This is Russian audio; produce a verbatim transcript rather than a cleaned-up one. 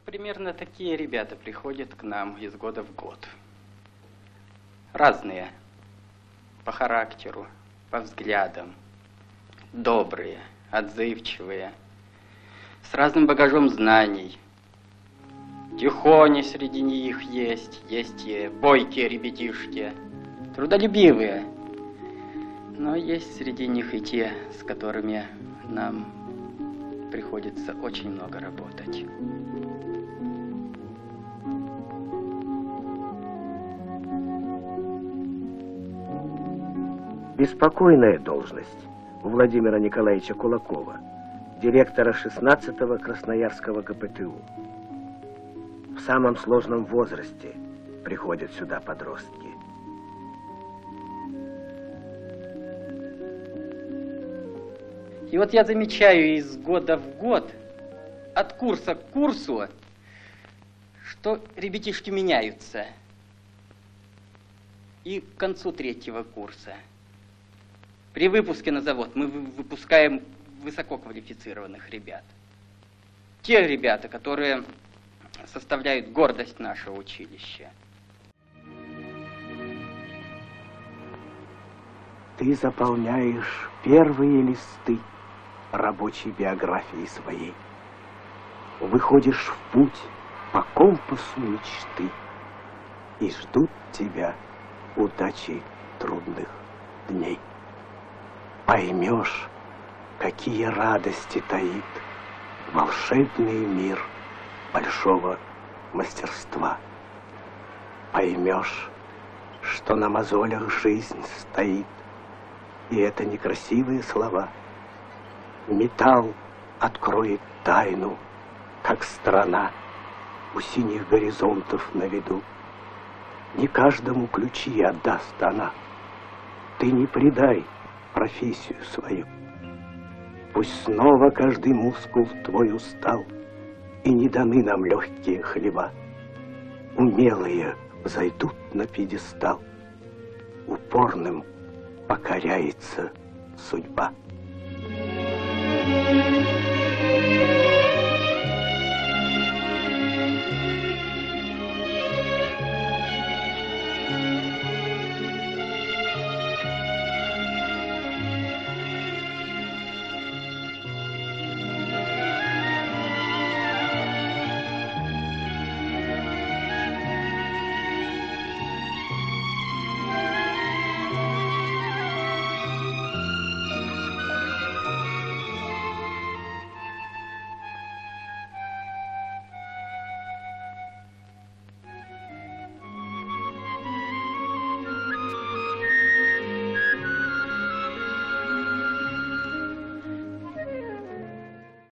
примерно такие ребята приходят к нам из года в год. Разные по характеру, по взглядам, добрые, отзывчивые, с разным багажом знаний. Тихони среди них есть, есть и бойкие ребятишки, трудолюбивые. Но есть среди них и те, с которыми нам приходится очень много работать. Беспокойная должность у Владимира Николаевича Кулакова, директора шестнадцатого Красноярского ка пэ тэ у. В самом сложном возрасте приходят сюда подростки. И вот я замечаю из года в год, от курса к курсу, что ребятишки меняются. И к концу третьего курса. При выпуске на завод мы выпускаем высококвалифицированных ребят. Те ребята, которые составляют гордость нашего училища. Ты заполняешь первые листы рабочей биографии своей. Выходишь в путь по компасу мечты, и ждут тебя удачи трудных дней. Поймешь, какие радости таит волшебный мир большого мастерства. Поймешь, что на мозолях жизнь стоит, и это некрасивые слова. Металл откроет тайну, как страна у синих горизонтов на виду. Не каждому ключи отдаст она. Ты не предай профессию свою. Пусть снова каждый мускул твой устал, и не даны нам легкие хлеба. Умелые взойдут на пьедестал, упорным покоряется судьба.